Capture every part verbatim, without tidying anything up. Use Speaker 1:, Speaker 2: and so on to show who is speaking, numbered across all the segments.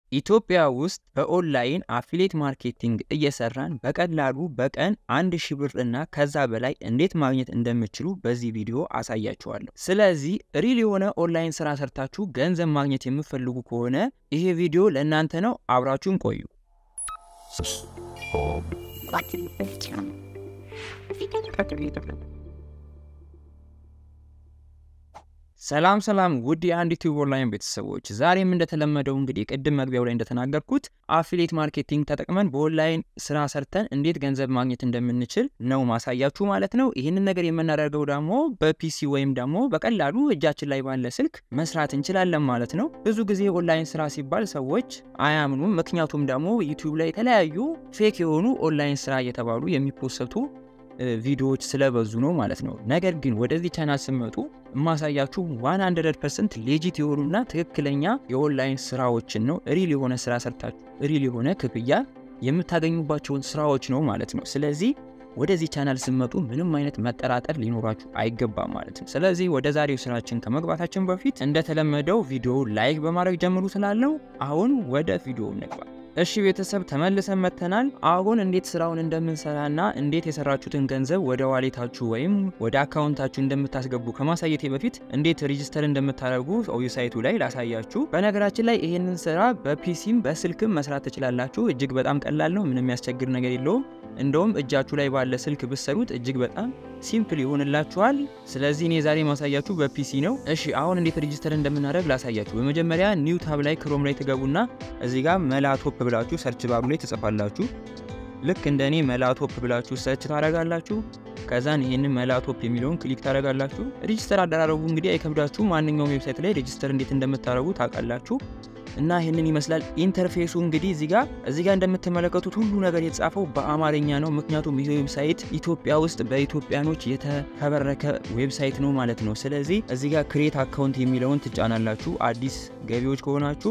Speaker 1: ኢትዮጵያ ውስጥ በኦንላይን አፊሊየት ማርኬቲንግ እየሰራን በቀላሉ በቀን አንድ ሺህ ብር እና ከዛ በላይ እንዴት ማግኘት እንደምትችሉ በዚህ ቪዲዮ አሳያችኋለሁ። ስለዚህ ሪል የሆነ ኦንላይን ስራ ሰርታችሁ ገንዘብ ማግኘት የምትፈልጉ ከሆነ ይሄ ቪዲዮ ለእናንተ ነው። አብራችሁን ቆዩ። ሰላም ሰላም ውድ የአንድ ዩቲዩብ ኦንላይን ቤተሰቦች፣ ዛሬም እንደተለመደው እንግዲህ ቅድም መግቢያው ላይ እንደተናገርኩት አፊሊየት ማርኬቲንግ ተጠቅመን በኦንላይን ስራ ሰርተን እንዴት ገንዘብ ማግኘት እንደምንችል ነው ማሳያችሁ ማለት ነው። ይህንን ነገር የምናደርገው ደግሞ በፒሲ ወይም ደግሞ በቀላሉ እጃችን ላይ ባለ ስልክ መስራት እንችላለን ማለት ነው። ብዙ ጊዜ ኦንላይን ስራ ሲባል ሰዎች አያምኑም፣ ምክንያቱም ደግሞ ዩቲዩብ ላይ የተለያዩ ፌክ የሆኑ ኦንላይን ስራ እየተባሉ የሚፖሰቱ ቪዲዮዎች ስለበዙ ነው ማለት ነው። ነገር ግን ወደዚህ ቻናል ስመጡ ማሳያችሁ መቶ ፐርሰንት ሌጂት የሆኑና ትክክለኛ የኦንላይን ስራዎችን ነው። ሪል የሆነ ስራ ሰርታችሁ ሪል የሆነ ክፍያ የምታገኙባቸውን ስራዎች ነው ማለት ነው። ስለዚህ ወደዚህ ቻናል ስመጡ ምንም አይነት መጠራጠር ሊኖራችሁ አይገባም ማለት ነው። ስለዚህ ወደ ዛሬው ስራችን ከመግባታችን በፊት እንደተለመደው ቪዲዮ ላይክ በማድረግ ጀምሩ ስላለው አሁን ወደ ቪዲዮ እንግባ። እሺ ቤተሰብ ተመልሰን መተናል። አሁን እንዴት ስራውን እንደምንሰራና እንዴት የሰራችሁትን ገንዘብ ወደ ዋሌታችሁ ወይም ወደ አካውንታችሁ እንደምታስገቡ ከማሳየቴ በፊት እንዴት ሬጂስተር እንደምታደርጉ ዌብሳይቱ ላይ ላሳያችሁ። በነገራችን ላይ ይሄንን ስራ በፒሲም በስልክም መስራት ትችላላችሁ። እጅግ በጣም ቀላል ነው፣ ምንም ያስቸግር ነገር የለውም። እንደውም እጃችሁ ላይ ባለ ስልክ ብትሰሩት እጅግ በጣም ሲምፕል ይሆንላችኋል። ስለዚህ እኔ ዛሬ ማሳያችሁ በፒሲ ነው። እሺ አሁን እንዴት ሬጂስተር እንደምናደርግ ላሳያችሁ። በመጀመሪያ ኒው ታብ ላይ ክሮም ላይ ትገቡና እዚህ ጋር መላቶፕ ብላችሁ ሰርች ባሩ ላይ ትጽፋላችሁ። ልክ እንደኔ መላቶፕ ብላችሁ ሰርች ታደርጋላችሁ። ከዛን ይሄንን መላቶፕ የሚለውን ክሊክ ታደርጋላችሁ። ሬጂስተር አደራረጉ እንግዲህ አይከብዳችሁ። ማንኛውም ዌብሳይት ላይ ሬጂስተር እንዴት እንደምታደርጉ ታውቃላችሁ። እና ይሄንን ይመስላል ኢንተርፌሱ። እንግዲህ እዚህ ጋር እዚህ ጋር እንደምትመለከቱት ሁሉ ነገር የተጻፈው በአማርኛ ነው። ምክንያቱም ይሄ ዌብሳይት ኢትዮጵያ ውስጥ በኢትዮጵያኖች የተፈበረከ ዌብሳይት ነው ማለት ነው። ስለዚህ እዚህ ጋር ክሬት አካውንት የሚለውን ትጫናላችሁ አዲስ ገቢዎች ከሆናችሁ።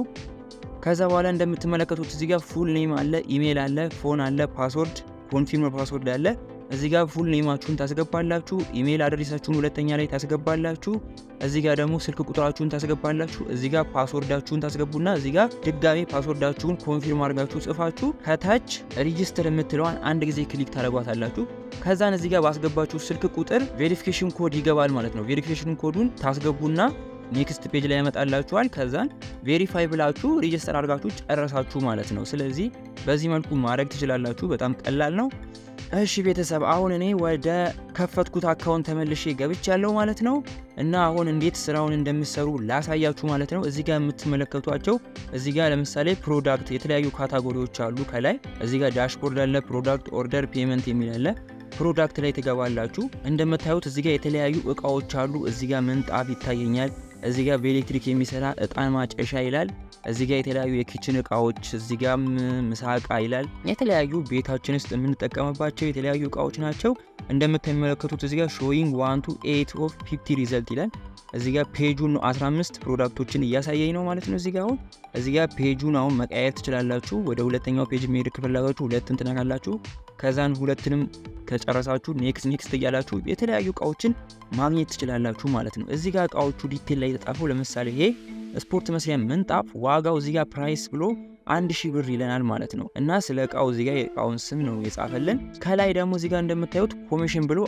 Speaker 1: ከዛ በኋላ እንደምትመለከቱት እዚህ ጋር ፉል ኔም አለ፣ ኢሜል አለ፣ ፎን አለ፣ ፓስወርድ ኮንፊርም ፓስወርድ አለ። እዚህ ጋር ፉል ኔማችሁን ታስገባላችሁ፣ ኢሜል አድሬሳችሁን ሁለተኛ ላይ ታስገባላችሁ። እዚህ ጋር ደግሞ ስልክ ቁጥራችሁን ታስገባላችሁ። እዚህ ጋር ፓስወርዳችሁን ታስገቡና እዚህ ጋር ድጋሜ ፓስወርዳችሁን ኮንፊርም አድርጋችሁ ጽፋችሁ ከታች ሬጂስተር የምትለዋን አንድ ጊዜ ክሊክ ታደርጓታላችሁ። ከዛን እዚህ ጋር ባስገባችሁ ስልክ ቁጥር ቬሪፊኬሽን ኮድ ይገባል ማለት ነው። ቬሪፊኬሽን ኮዱን ታስገቡና ኔክስት ፔጅ ላይ ያመጣላችኋል። ከዛን ቬሪፋይ ብላችሁ ሬጂስተር አድርጋችሁ ጨረሳችሁ ማለት ነው። ስለዚህ በዚህ መልኩ ማድረግ ትችላላችሁ። በጣም ቀላል ነው። እሺ ቤተሰብ አሁን እኔ ወደ ከፈትኩት አካውንት ተመልሼ ገብቻለሁ ማለት ነው። እና አሁን እንዴት ስራውን እንደምትሰሩ ላሳያችሁ ማለት ነው። እዚህ ጋር የምትመለከቷቸው እዚህ ጋር ለምሳሌ ፕሮዳክት የተለያዩ ካታጎሪዎች አሉ። ከላይ እዚህ ጋር ዳሽቦርድ አለ፣ ፕሮዳክት ኦርደር ፔመንት የሚል አለ። ፕሮዳክት ላይ ትገባላችሁ። እንደምታዩት እዚህ ጋር የተለያዩ እቃዎች አሉ። እዚህ ጋር ምንጣፍ ይታየኛል። እዚህ ጋር በኤሌክትሪክ የሚሰራ እጣን ማጨሻ ይላል። እዚህ ጋር የተለያዩ የኪችን እቃዎች፣ እዚህ ጋር ምሳቃ ይላል። የተለያዩ ቤታችን ውስጥ የምንጠቀምባቸው የተለያዩ እቃዎች ናቸው። እንደምትመለከቱት እዚህ ጋር ሾዊንግ ዋን ቱ ኤይት ኦፍ ፊፍቲ ሪዘልት ይላል። እዚህ ጋር ፔጁን ነው አስራ አምስት ፕሮዳክቶችን እያሳየኝ ነው ማለት ነው። እዚህ ጋር አሁን እዚህ ጋር ፔጁን አሁን መቀየር ትችላላችሁ። ወደ ሁለተኛው ፔጅ መሄድ ከፈለጋችሁ ሁለትን ትነካላችሁ። ከዛን ሁለትንም ከጨረሳችሁ ኔክስት ኔክስት እያላችሁ የተለያዩ እቃዎችን ማግኘት ትችላላችሁ ማለት ነው። እዚህ ጋር እቃዎቹ ዲቴል ላይ ተጻፈው። ለምሳሌ ይሄ ስፖርት መስሪያ ምንጣፍ ዋጋው እዚህ ጋር ፕራይስ ብሎ አንድ ሺህ ብር ይለናል ማለት ነው። እና ስለ እቃው እዚህ ጋር የእቃውን ስም ነው የጻፈልን። ከላይ ደግሞ እዚህ ጋር እንደምታዩት ኮሚሽን ብሎ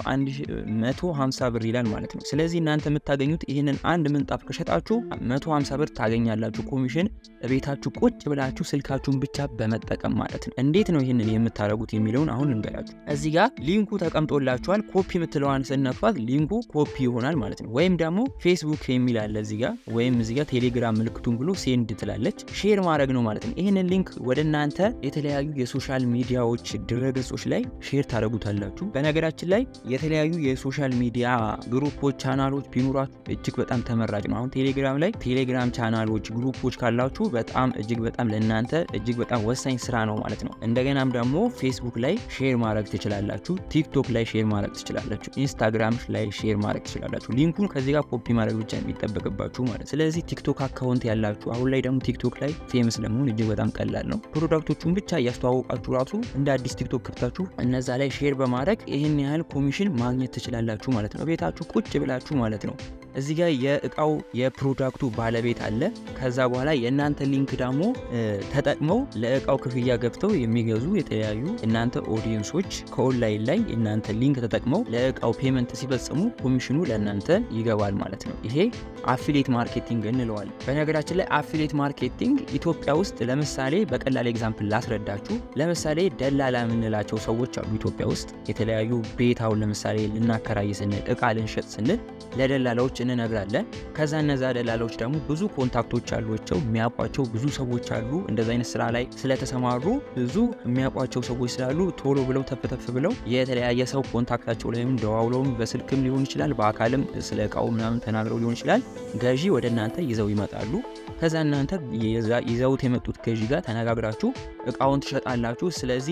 Speaker 1: መቶ ሃምሳ ብር ይላል ማለት ነው። ስለዚህ እናንተ የምታገኙት ይህንን አንድ ምንጣፍ ከሸጣችሁ መቶ ሃምሳ ብር ታገኛላችሁ ኮሚሽን፣ ቤታችሁ ቁጭ ብላችሁ ስልካችሁን ብቻ በመጠቀም ማለት ነው። እንዴት ነው ይህንን የምታደርጉት የሚለውን አሁን እንገራችሁ። እዚህ ጋር ሊንኩ ተቀምጦላችኋል። ኮፒ የምትለዋን ስነኳት ሊንኩ ኮፒ ይሆናል ማለት ነው። ወይም ደግሞ ፌስቡክ የሚል አለ እዚህ ጋር፣ ወይም እዚህ ጋር ቴሌግራም ምልክቱን ብሎ ሴንድ ትላለች። ሼር ማድረግ ነው ማለት ነው። ይህንን ሊንክ ወደ እናንተ የተለያዩ የሶሻል ሚዲያዎች ድረገጾች ላይ ሼር ታደርጉታላችሁ። በነገራችን ላይ የተለያዩ የሶሻል ሚዲያ ግሩፖች ቻናሎች ቢኖራችሁ እጅግ በጣም ተመራጭ ነው። አሁን ቴሌግራም ላይ ቴሌግራም ቻናሎች ግሩፖች ካላችሁ በጣም እጅግ በጣም ለእናንተ እጅግ በጣም ወሳኝ ስራ ነው ማለት ነው። እንደገናም ደግሞ ፌስቡክ ላይ ሼር ማድረግ ትችላላችሁ፣ ቲክቶክ ላይ ሼር ማድረግ ትችላላችሁ፣ ኢንስታግራም ላይ ሼር ማድረግ ትችላላችሁ። ሊንኩን ከዚህ ጋር ኮፒ ማድረግ ብቻ የሚጠበቅባችሁ ማለት። ስለዚህ ቲክቶክ አካውንት ያላችሁ አሁን ላይ ደግሞ ቲክቶክ ላይ ፌመስ ለመሆን እጅግ በጣም ቀላል ነው። ፕሮዳክቶቹን ብቻ ያስተዋወቃችሁ ራሱ እንደ አዲስ ቲክቶክ ከፍታችሁ እነዛ ላይ ሼር በማድረግ ይሄን ያህል ኮሚሽን ማግኘት ትችላላችሁ ማለት ነው። ቤታችሁ ቁጭ ብላችሁ ማለት ነው። እዚህ ጋር የእቃው የፕሮዳክቱ ባለቤት አለ። ከዛ በኋላ የእናንተ ሊንክ ደግሞ ተጠቅመው ለእቃው ክፍያ ገብተው የሚገዙ የተለያዩ እናንተ ኦዲየንሶች ከኦንላይን ላይ እናንተ ሊንክ ተጠቅመው ለእቃው ፔመንት ሲፈጽሙ ኮሚሽኑ ለእናንተ ይገባል ማለት ነው። ይሄ አፊሊየት ማርኬቲንግ እንለዋለን። በነገራችን ላይ አፊሊየት ማርኬቲንግ ኢትዮጵያ ውስጥ ለምሳሌ በቀላል ኤግዛምፕል ላስረዳችሁ። ለምሳሌ ደላላ የምንላቸው ሰዎች አሉ ኢትዮጵያ ውስጥ የተለያዩ ቤታውን ለምሳሌ ልናከራይ ስንል እቃ ልንሸጥ ስንል ለደላላዎች እንነግራለን። ከዛ እነዛ ደላላዎች ደግሞ ብዙ ኮንታክቶች አሏቸው፣ የሚያውቋቸው ብዙ ሰዎች አሉ። እንደዛ አይነት ስራ ላይ ስለተሰማሩ ብዙ የሚያውቋቸው ሰዎች ስላሉ ቶሎ ብለው ተፈተፍ ብለው የተለያየ ሰው ኮንታክታቸው ላይም ደዋውለውም በስልክም ሊሆን ይችላል በአካልም ስለ እቃው ምናምን ተናግረው ሊሆን ይችላል ገዢ ወደ እናንተ ይዘው ይመጣሉ። ከዛ እናንተ ይዘውት የመጡት ገዢ ጋር ተነጋግራችሁ እቃውን ትሸጣላችሁ። ስለዚህ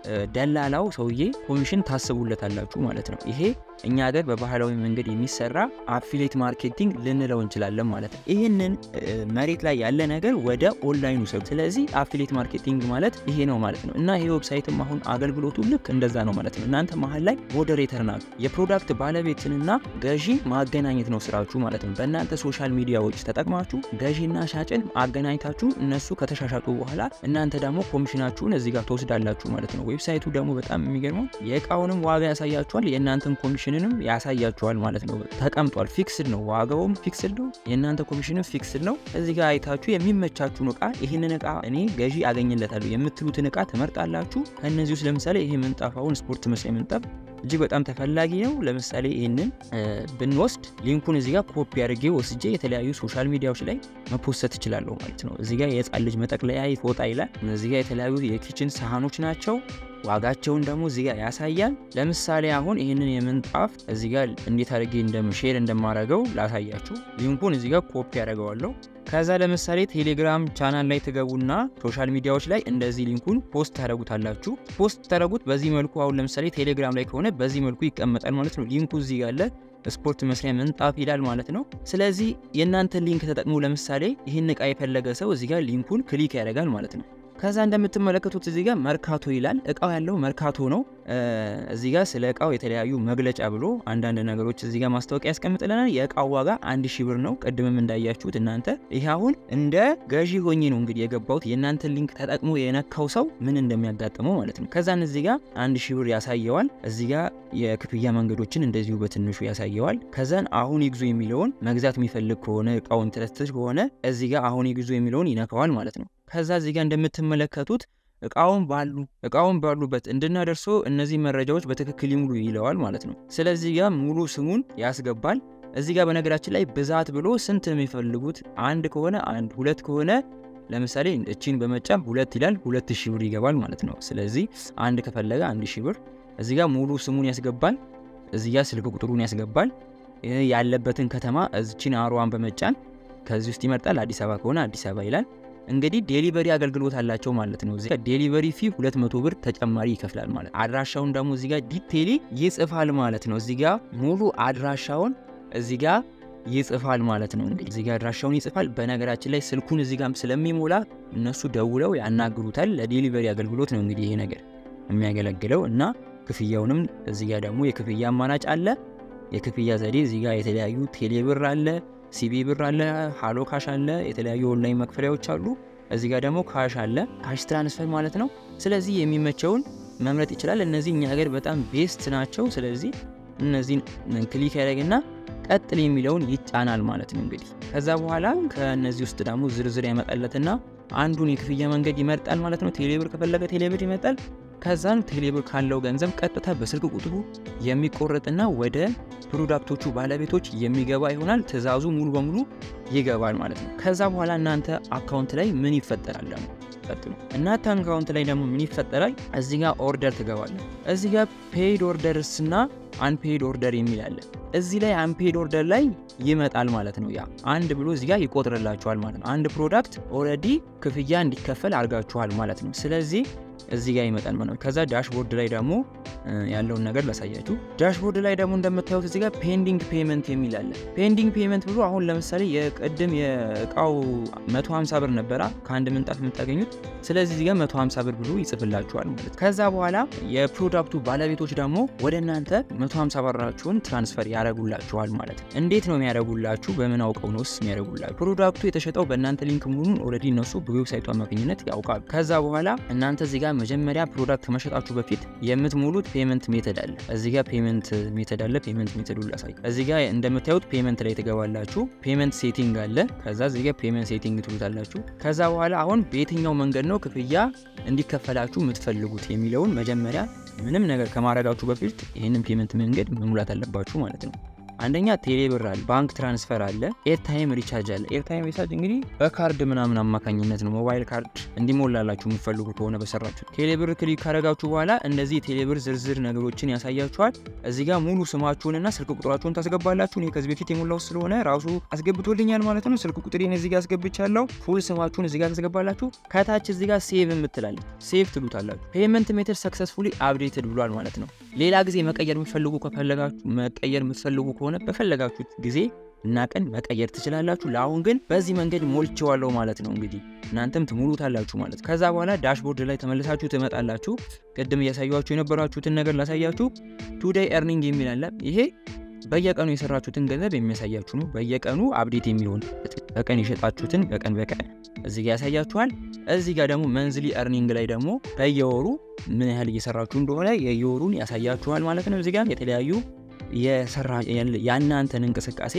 Speaker 1: ለደላላው ሰውዬ ኮሚሽን ታስቡለታላችሁ ማለት ነው። ይሄ እኛ ሀገር በባህላዊ መንገድ የሚሰራ አፊሊየት ማርኬቲንግ ልንለው እንችላለን ማለት ነው። ይህንን መሬት ላይ ያለ ነገር ወደ ኦንላይኑ ሰው ስለዚህ አፊሊየት ማርኬቲንግ ማለት ይሄ ነው ማለት ነው። እና ይሄ ዌብሳይትም አሁን አገልግሎቱ ልክ እንደዛ ነው ማለት ነው። እናንተ መሀል ላይ ሞዴሬተር ናችሁ። የፕሮዳክት ባለቤትንና ገዢ ማገናኘት ነው ስራችሁ ማለት ነው። በእናንተ ሶሻል ሚዲያዎች ተጠቅማችሁ ገዢና ሻጭን አገናኝታችሁ እነሱ ከተሻሻጡ በኋላ እናንተ ደግሞ ኮሚሽናችሁን እዚህ ጋር ተወስዳላችሁ ማለት ነው። ዌብሳይቱ ደግሞ በጣም የሚገርመው የእቃውንም ዋጋ ያሳያችኋል፣ የእናንተን ኮሚሽንንም ያሳያችኋል ማለት ነው። ተቀምጧል፣ ፊክስድ ነው፣ ዋጋውም ፊክስድ ነው፣ የእናንተ ኮሚሽንም ፊክስድ ነው። እዚህ ጋር አይታችሁ የሚመቻችሁን እቃ ይህንን እቃ እኔ ገዢ አገኝለታለሁ የምትሉትን እቃ ትመርጣላችሁ። ከነዚህ ውስጥ ለምሳሌ ይሄ ምንጣፋውን ስፖርት መስሪያ ምንጣፍ እጅግ በጣም ተፈላጊ ነው። ለምሳሌ ይሄንን ብንወስድ ሊንኩን እዚህ ጋር ኮፒ አድርጌ ወስጄ የተለያዩ ሶሻል ሚዲያዎች ላይ መፖስት እችላለሁ ማለት ነው። እዚህ ጋር የህፃን ልጅ መጠቅለያ ፎጣ ይላል። እዚህ ጋር የተለያዩ የኪችን ሳህኖች ናቸው። ዋጋቸውን ደግሞ እዚህ ጋር ያሳያል። ለምሳሌ አሁን ይሄንን የምንጣፍ እዚህ ጋር እንዴት አድርጌ እንደምሼር እንደማረገው ላሳያችሁ። ሊንኩን እዚህ ጋር ኮፒ አደርገዋለሁ። ከዛ ለምሳሌ ቴሌግራም ቻናል ላይ ተገቡና ሶሻል ሚዲያዎች ላይ እንደዚህ ሊንኩን ፖስት ታደርጉታላችሁ። ፖስት ታደርጉት በዚህ መልኩ አሁን ለምሳሌ ቴሌግራም ላይ ከሆነ በዚህ መልኩ ይቀመጣል ማለት ነው። ሊንኩ እዚህ ጋር አለ፣ ስፖርት መስሪያ ምንጣፍ ይላል ማለት ነው። ስለዚህ የእናንተ ሊንክ ተጠቅሞ ለምሳሌ ይህን እቃ የፈለገ ሰው እዚህ ጋር ሊንኩን ክሊክ ያደርጋል ማለት ነው። ከዛ እንደምትመለከቱት እዚህ ጋር መርካቶ ይላል። እቃው ያለው መርካቶ ነው። እዚህ ጋር ስለ እቃው የተለያዩ መግለጫ ብሎ አንዳንድ ነገሮች እዚህ ጋር ማስታወቂያ ያስቀምጥልናል። የእቃው ዋጋ አንድ ሺህ ብር ነው። ቅድምም እንዳያችሁት እናንተ ይሄ አሁን እንደ ገዢ ሆኜ ነው እንግዲህ የገባሁት። የእናንተ ሊንክ ተጠቅሞ የነካው ሰው ምን እንደሚያጋጥመው ማለት ነው። ከዛን እዚህ ጋር አንድ ሺህ ብር ያሳየዋል። እዚህ ጋር የክፍያ መንገዶችን እንደዚሁ በትንሹ ያሳየዋል። ከዛን አሁን ይግዙ የሚለውን መግዛት የሚፈልግ ከሆነ እቃውን ተረስተሽ ከሆነ እዚህ ጋር አሁን ይግዙ የሚለውን ይነካዋል ማለት ነው። ከዛ እዚህ ጋር እንደምትመለከቱት እቃውን ባሉ እቃውን ባሉበት እንድናደርሶ እነዚህ መረጃዎች በትክክል ይሙሉ ይለዋል ማለት ነው። ስለዚህ ጋር ሙሉ ስሙን ያስገባል። እዚህ ጋር በነገራችን ላይ ብዛት ብሎ ስንት ነው የሚፈልጉት? አንድ ከሆነ አንድ፣ ሁለት ከሆነ ለምሳሌ እቺን በመጫን ሁለት ይላል፣ ሁለት ሺህ ብር ይገባል ማለት ነው። ስለዚህ አንድ ከፈለገ አንድ ሺህ ብር። እዚህ ጋር ሙሉ ስሙን ያስገባል። እዚህ ጋር ስልክ ቁጥሩን ያስገባል። ያለበትን ከተማ እዚችን አሯን በመጫን ከዚህ ውስጥ ይመርጣል። አዲስ አበባ ከሆነ አዲስ አበባ ይላል። እንግዲህ ዴሊቨሪ አገልግሎት አላቸው ማለት ነው። እዚህ ጋር ዴሊቨሪ ፊ ሁለት መቶ ብር ተጨማሪ ይከፍላል ማለት። አድራሻውን ደግሞ እዚህ ጋር ዲቴይሊ ይጽፋል ማለት ነው። እዚህ ጋር ሙሉ አድራሻውን እዚህ ጋር ይጽፋል ማለት ነው። እንግዲህ እዚህ ጋር አድራሻውን ይጽፋል። በነገራችን ላይ ስልኩን እዚህ ጋር ስለሚሞላ እነሱ ደውለው ያናግሩታል። ለዴሊቨሪ አገልግሎት ነው እንግዲህ ይሄ ነገር የሚያገለግለው እና ክፍያውንም እዚህ ጋር ደግሞ የክፍያ አማራጭ አለ። የክፍያ ዘዴ እዚህ ጋር የተለያዩ ቴሌብር አለ፣ ሲቢ ብር አለ፣ ሃሎ ካሽ አለ፣ የተለያዩ ኦንላይን መክፈያዎች አሉ። እዚህ ጋር ደግሞ ካሽ አለ፣ ካሽ ትራንስፈር ማለት ነው። ስለዚህ የሚመቸውን መምረጥ ይችላል። እነዚህ እኛ ሀገር በጣም ቤስት ናቸው። ስለዚህ እነዚህን ክሊክ ያደርግና ቀጥል የሚለውን ይጫናል ማለት ነው። እንግዲህ ከዛ በኋላ ከነዚህ ውስጥ ደግሞ ዝርዝር ያመጣለትና አንዱን የክፍያ መንገድ ይመርጣል ማለት ነው። ቴሌብር ከፈለገ ቴሌብር ይመጣል። ከዛን ቴሌብር ካለው ገንዘብ ቀጥታ በስልክ ቁጥሩ የሚቆረጥና ወደ ፕሮዳክቶቹ ባለቤቶች የሚገባ ይሆናል። ትዕዛዙ ሙሉ በሙሉ ይገባል ማለት ነው። ከዛ በኋላ እናንተ አካውንት ላይ ምን ይፈጠራል ደግሞ ቀጥሉ። እናንተ አካውንት ላይ ደግሞ ምን ይፈጠራል? እዚህ ጋር ኦርደር ትገባለ። እዚህ ጋር ፔይድ ኦርደርስ እና አንፔይድ ኦርደር የሚል አለ። እዚህ ላይ አንፔይድ ኦርደር ላይ ይመጣል ማለት ነው። ያ አንድ ብሎ እዚህ ጋር ይቆጥርላችኋል ማለት ነው። አንድ ፕሮዳክት ኦልሬዲ ክፍያ እንዲከፈል አድርጋችኋል ማለት ነው። ስለዚህ እዚህ ጋር ይመጣል ማለት ነው። ከዛ ዳሽቦርድ ላይ ደግሞ ያለውን ነገር ላሳያችሁ። ዳሽቦርድ ላይ ደግሞ እንደምታዩት እዚህ ጋር ፔንዲንግ ፔመንት የሚል አለ። ፔንዲንግ ፔመንት ብሎ አሁን ለምሳሌ የቀድም የእቃው መቶ ሃምሳ ብር ነበራ ከአንድ ምንጣፍ የምታገኙት። ስለዚህ እዚህ ጋር መቶ ሃምሳ ብር ብሎ ይጽፍላችኋል ማለት ነው። ከዛ በኋላ የፕሮዳክቱ ባለቤቶች ደግሞ ወደ እናንተ መቶ ሃምሳ ብራችሁን ትራንስፈር ያደርጉላችኋል ማለት ነው። እንዴት ነው የሚያደርጉላችሁ? በምን አውቀው ነውስ የሚያደርጉላችሁ? ፕሮዳክቱ የተሸጠው በእናንተ ሊንክ መሆኑን ኦልሬዲ እነሱ በዌብሳይቱ አማካኝነት ያውቃሉ። ከዛ በኋላ እናንተ እዚህ ጋር መጀመሪያ ፕሮዳክት ከመሸጣችሁ በፊት የምትሞሉት ፔመንት ሜተድ አለ። እዚህ ጋር ፔመንት ሜተድ አለ። ፔመንት ሜተዱን ላሳይ። እዚህ ጋር እንደምታዩት ፔመንት ላይ ትገባላችሁ። ፔመንት ሴቲንግ አለ። ከዛ እዚህ ጋር ፔመንት ሴቲንግ ትሉታላችሁ። ከዛ በኋላ አሁን በየትኛው መንገድ ነው ክፍያ እንዲከፈላችሁ የምትፈልጉት የሚለውን መጀመሪያ ምንም ነገር ከማድረጋችሁ በፊት ይሄንን ፔመንት መንገድ መሙላት አለባችሁ ማለት ነው። አንደኛ ቴሌብር አለ፣ ባንክ ትራንስፈር አለ፣ ኤርታይም ሪቻርጅ አለ። ኤርታይም ሪቻርጅ እንግዲህ በካርድ ምናምን አማካኝነት ነው። ሞባይል ካርድ እንዲሞላላችሁ የምትፈልጉ ከሆነ በሰራችሁ ቴሌብር ክሊክ ካደረጋችሁ በኋላ እንደዚህ ቴሌብር ዝርዝር ነገሮችን ያሳያችኋል። እዚህ ጋር ሙሉ ስማችሁንና ስልክ ቁጥራችሁን ታስገባላችሁ። እኔ ከዚህ በፊት የሞላው ስለሆነ ራሱ አስገብቶልኛል ማለት ነው። ስልክ ቁጥሬን እዚህ ጋር አስገብቻለሁ። ፉል ስማችሁን እዚህ ጋር ታስገባላችሁ። ከታች እዚህ ጋር ሴቭ የምትላለች ሴቭ ትሉታላችሁ። ፔመንት ሜተድ ሰክሰስፉሊ አፕዴትድ ብሏል ማለት ነው። ሌላ ጊዜ መቀየር የምትፈልጉ ከፈለጋችሁ መቀየር የምትፈልጉ ከሆነ በፈለጋችሁት ጊዜ እና ቀን መቀየር ትችላላችሁ። ለአሁን ግን በዚህ መንገድ ሞልቼዋለሁ ማለት ነው። እንግዲህ እናንተም ትሙሉታላችሁ ማለት። ከዛ በኋላ ዳሽቦርድ ላይ ተመልሳችሁ ትመጣላችሁ። ቅድም እያሳያችሁ የነበራችሁትን ነገር ላሳያችሁ። ቱዴይ ኤርኒንግ የሚል አለ። ይሄ በየቀኑ የሰራችሁትን ገንዘብ የሚያሳያችሁ ነው። በየቀኑ አፕዴት የሚሆን በቀን የሸጣችሁትን በቀን በቀን እዚህ ጋር ያሳያችኋል። እዚህ ጋር ደግሞ መንዝሊ ኤርኒንግ ላይ ደግሞ በየወሩ ምን ያህል እየሰራችሁ እንደሆነ የየወሩን ያሳያችኋል ማለት ነው። እዚህ ጋር የተለያዩ የሰራ ያናንተን እንቅስቃሴ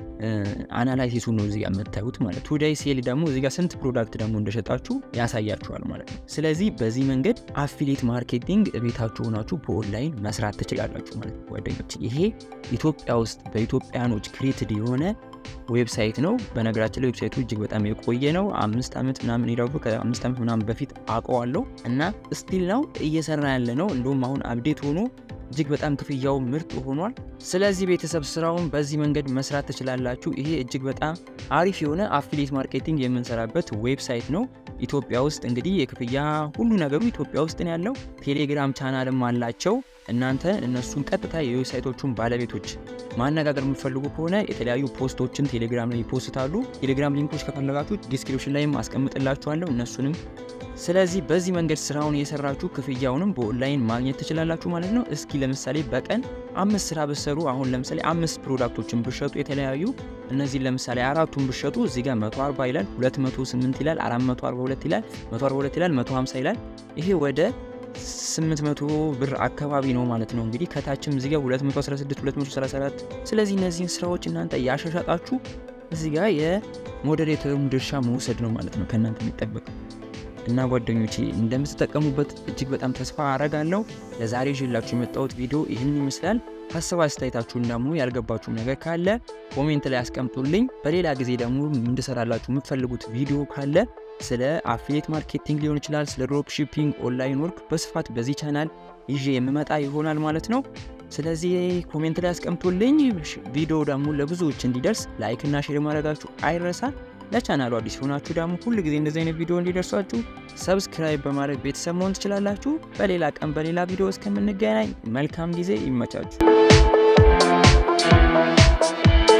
Speaker 1: አናላይሲሱን ነው እዚህ ጋር የምታዩት ማለት። ቱዴይ ሴል ደግሞ እዚህ ጋር ስንት ፕሮዳክት ደግሞ እንደሸጣችሁ ያሳያችኋል ማለት ነው። ስለዚህ በዚህ መንገድ አፊሊየት ማርኬቲንግ ቤታችሁ ሆናችሁ በኦንላይን መስራት ትችላላችሁ ማለት ነው ጓደኞች። ይሄ ኢትዮጵያ ውስጥ በኢትዮጵያኖች ክሬትድ የሆነ ዌብሳይት ነው። በነገራችን ላይ ዌብሳይቱ እጅግ በጣም የቆየ ነው። አምስት አመት ምናምን ይራቡ ከአምስት አመት ምናምን በፊት አውቀዋለሁ እና ስቲል ነው እየሰራ ያለ ነው። እንደውም አሁን አፕዴት ሆኖ እጅግ በጣም ክፍያው ምርጥ ሆኗል። ስለዚህ ቤተሰብ ስራውን በዚህ መንገድ መስራት ትችላላችሁ። ይሄ እጅግ በጣም አሪፍ የሆነ አፊሊየት ማርኬቲንግ የምንሰራበት ዌብሳይት ነው። ኢትዮጵያ ውስጥ እንግዲህ የክፍያ ሁሉ ነገሩ ኢትዮጵያ ውስጥ ነው ያለው። ቴሌግራም ቻናልም አላቸው። እናንተ እነሱን ቀጥታ የዌብሳይቶቹን ባለቤቶች ማነጋገር የምትፈልጉ ከሆነ የተለያዩ ፖስቶችን ቴሌግራም ላይ ይፖስታሉ። ቴሌግራም ሊንኮች ከፈለጋችሁ ዲስክሪፕሽን ላይም አስቀምጥላችኋለሁ እነሱንም። ስለዚህ በዚህ መንገድ ስራውን እየሰራችሁ ክፍያውንም በኦንላይን ማግኘት ትችላላችሁ ማለት ነው። እስኪ ለምሳሌ በቀን አምስት ስራ ብትሰሩ አሁን ለምሳሌ አምስት ፕሮዳክቶችን ብትሸጡ የተለያዩ እነዚህ ለምሳሌ አራቱን ብትሸጡ እዚህ ጋር መቶ አርባ ይላል፣ ሁለት መቶ ስምንት ይላል፣ አራት መቶ አርባ ሁለት ይላል፣ መቶ አርባ ሁለት ይላል፣ መቶ ሃምሳ ይላል። ይሄ ወደ ስምንት መቶ ብር አካባቢ ነው ማለት ነው። እንግዲህ ከታችም እዚህ ጋር ሁለት መቶ አስራ ስድስት ሁለት መቶ ሰላሳ አራት። ስለዚህ እነዚህን ስራዎች እናንተ ያሻሻጣችሁ እዚህ ጋር የሞዴሬተሩን ድርሻ መውሰድ ነው ማለት ነው ከእናንተ የሚጠበቀው። እና ጓደኞቼ እንደምትጠቀሙበት እጅግ በጣም ተስፋ አረጋለሁ። ለዛሬ ይዤላችሁ የመጣሁት ቪዲዮ ይህን ይመስላል። ሀሳብ አስተያየታችሁን ደግሞ ያልገባችሁ ነገር ካለ ኮሜንት ላይ አስቀምጡልኝ። በሌላ ጊዜ ደግሞ እንድሰራላችሁ የምትፈልጉት ቪዲዮ ካለ ስለ አፊሊየት ማርኬቲንግ ሊሆን ይችላል፣ ስለ ድሮፕ ሺፒንግ፣ ኦንላይን ወርክ በስፋት በዚህ ቻናል ይዤ የምመጣ ይሆናል ማለት ነው። ስለዚህ ኮሜንት ላይ አስቀምጡልኝ። ቪዲዮ ደግሞ ለብዙዎች እንዲደርስ ላይክ እና ሼር ማድረጋችሁ አይረሳ። ለቻናሉ አዲስ ሆናችሁ ደግሞ ሁሉ ጊዜ እንደዚህ አይነት ቪዲዮ እንዲደርሳችሁ ሰብስክራይብ በማድረግ ቤተሰብ መሆን ትችላላችሁ። በሌላ ቀን በሌላ ቪዲዮ እስከምንገናኝ መልካም ጊዜ ይመቻችሁ።